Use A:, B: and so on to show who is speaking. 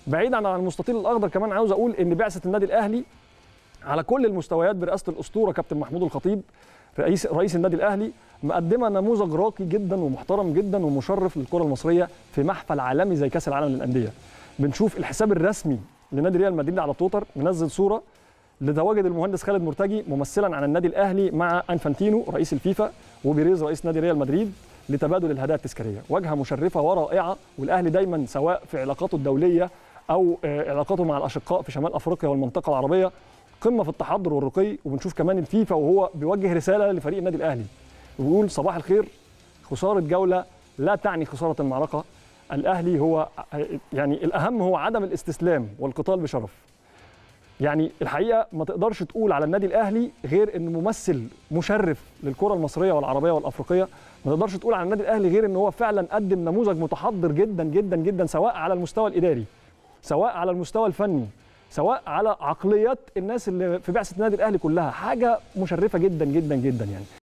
A: بعيدا عن المستطيل الاخضر كمان عاوز اقول ان بعثه النادي الاهلي على كل المستويات برئاسه الاسطوره كابتن محمود الخطيب رئيس النادي الاهلي مقدمه نموذج راقي جدا ومحترم جدا ومشرف للكره المصريه في محفل عالمي زي كاس العالم للانديه. بنشوف الحساب الرسمي لنادي ريال مدريد على تويتر منزل صوره لتواجد المهندس خالد مرتجي ممثلا عن النادي الاهلي مع انفانتينو رئيس الفيفا وبيريز رئيس نادي ريال مدريد لتبادل الهدايا التذكاريه. واجهه مشرفه ورائعه، والاهلي دايما سواء في علاقاته الدوليه او علاقاته مع الاشقاء في شمال افريقيا والمنطقه العربيه قمه في التحضر والرقي. وبنشوف كمان الفيفا وهو بيوجه رساله لفريق النادي الاهلي ويقول صباح الخير، خساره جوله لا تعني خساره المعركه. الاهلي هو يعني الاهم هو عدم الاستسلام والقتال بشرف. يعني الحقيقه ما تقدرش تقول على النادي الاهلي غير انه ممثل مشرف للكره المصريه والعربيه والافريقيه. ما تقدرش تقول على النادي الاهلي غير ان هو فعلا قدم نموذج متحضر جدا جدا جدا، سواء على المستوى الاداري، سواء على المستوى الفني، سواء على عقليات الناس اللي في بعثه النادي الاهلي كلها. حاجه مشرفه جدا جدا جدا يعني.